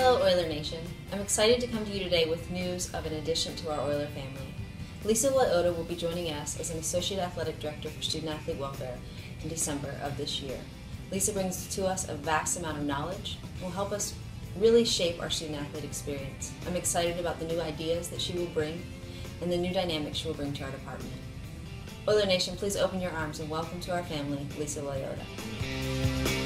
Hello Oiler Nation. I'm excited to come to you today with news of an addition to our Oiler family. Lisa Lyotta will be joining us as an Associate Athletic Director for Student Athlete Welfare in December of this year. Lisa brings to us a vast amount of knowledge and will help us really shape our student athlete experience. I'm excited about the new ideas that she will bring and the new dynamics she will bring to our department. Oiler Nation, please open your arms and welcome to our family, Lisa Lyotta.